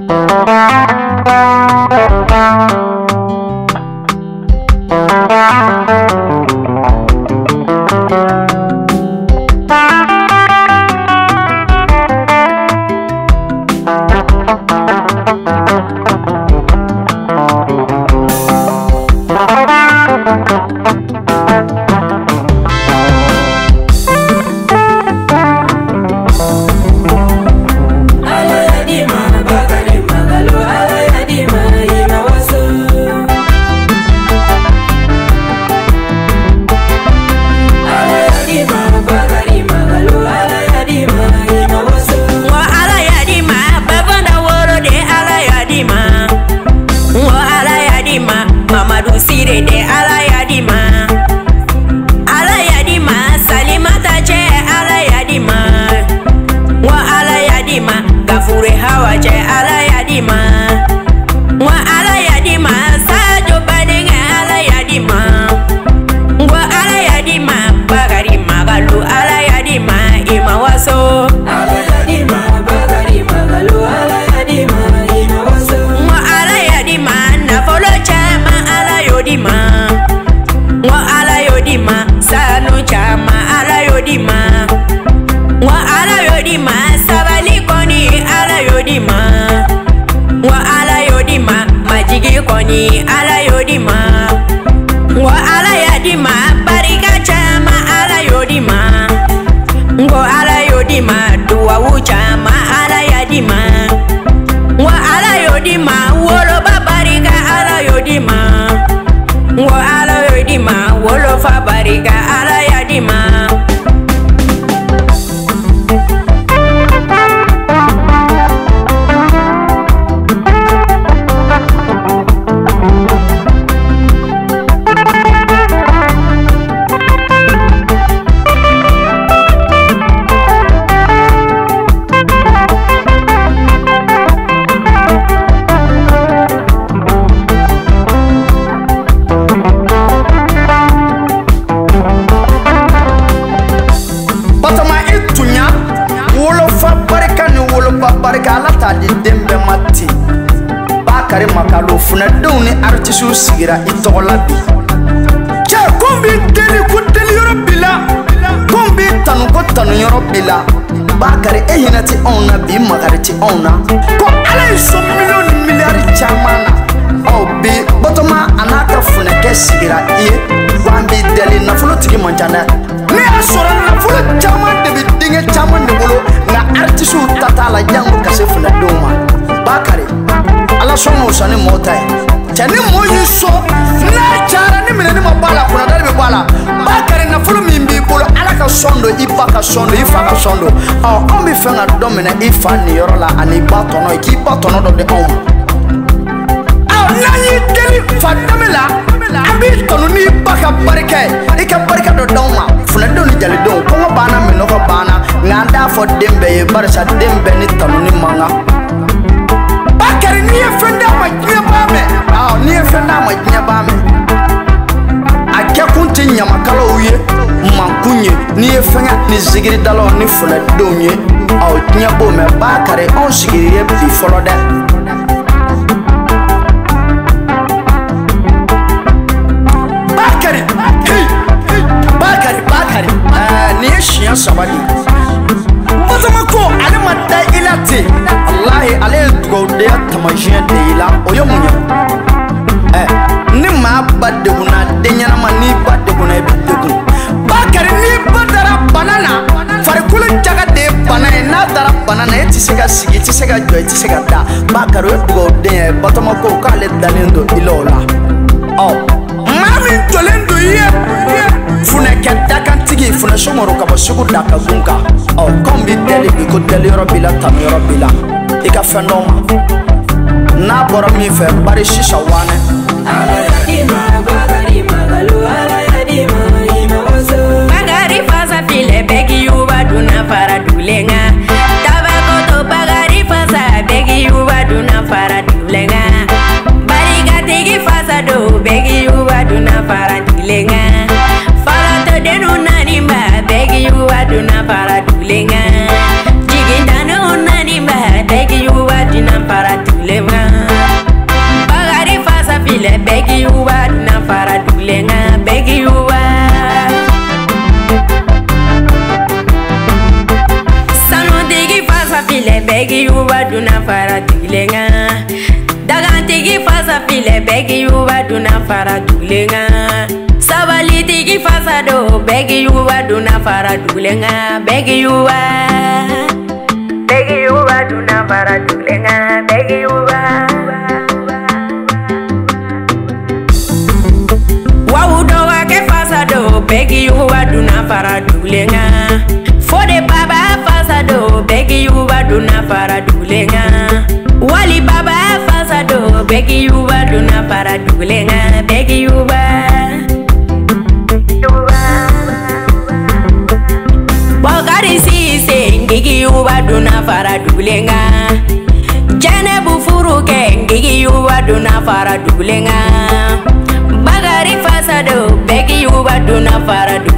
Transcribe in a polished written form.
Sigira itola bi cha kombi deli ku deli yoro bila kombi tanu ko tanu yoro bila bakari ehinati ona bi magariti ona ko ala so million milliard chamana o bi botoma anaka funa ke sigira e wambi deli na fulo tigi manjana ne asora na fulo chaman de bi dinge chaman de bolo na artisu tatala jangu kase funa doma bakari ala so mo sane motai Chani moyi so na chara ni mine ni mabala kuna dali me bala bakari na fulu mimbi bolo ala ka sondo ipaka sondo ifaka sondo aw ombi fenga domina ifani yorola ani batono ki batono do de om aw nani deli fadamela abi tonu ni baka barike ika barika do doma funa do ni jali do ko bana me no ko bana nganda fo dembe e barsa dembe ni tonu ni manga bakari ni fenda ma nyabame ni fenda ma nyabame akya kunti nyama kala uye mankunye ni fenga ni zigiri dalo ni fula donye aw nyabo me bakari on zigiri ye bi follow that bakari hey bakari ni shiya sabadi mazamako ale matta ilate wallahi ale gode tamajien de ila oyomunya ni ma badde kuna denyana mani badde kuna ebidegu bakari ni badara banana farikulu jaga de banana na dara banana etisega sigi etisega jo etisega da bakari gode batomako kale dalendo ilola oh mami tolendo ye funa kenta kantigi funa shomoro ka basugu daka gunka oh kombi deli ko deli robila tam robila ika fenoma na bora mi fe bari shisha wane bagari fasa file begi yuba duna fara dulenga tabako to bagari fasa begi yuba duna fara dulenga bari gatigi fasa do begi yuba duna fara dulenga fara to denu nanimba begi yuba duna fara dulenga jigindano nanimba begi yuba duna fara dulenga fasa file begi yuba duna fara tulenga. Dagantigi fasa file begi yuba duna fara tulenga. Sabali tigi fasa do begi yuba duna fara tulenga. Begi yuba duna fara tulenga. Begi yuba. Wawudoga ke fasa do begi yuba duna fara tulenga. Fode baba fasa do begi yuba duna fara tulenga. Wali baba fasa do begi yuba duna fara tulenga. Begi yuba. Bagari sise ngigi yuba duna fara tulenga. Jane bufuru ke ngigi yuba duna fara tulenga. Bagari fasa do begi yuba duna fara